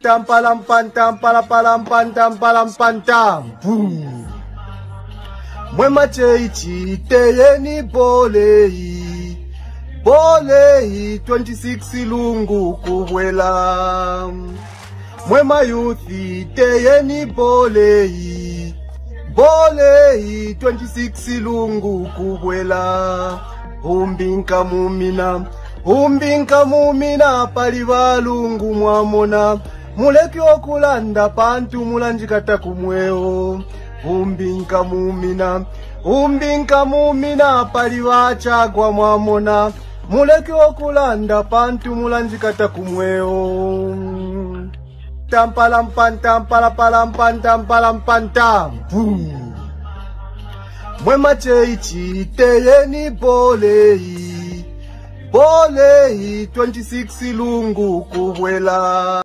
Tampalam pantam palapalam pantam palam pantam. Mwema cheichi teyeni bolei. Bolei 26 lungu kubwela. Mwema yuthi teyeni bolei. Bolei 26 lungu kubwela. Umbinka mumina pali balungu mwamona. Muleki okulanda pantu mulanjikata kumweo. Umbinka mumina pali bachagwa mwamona. Muleki okulanda pantu mulanjikata kumweo. Tampalam pantam palapalam pantam palam pantam. Mwema cheichi teyeni bolei. Bolei 26 lungu kubwela.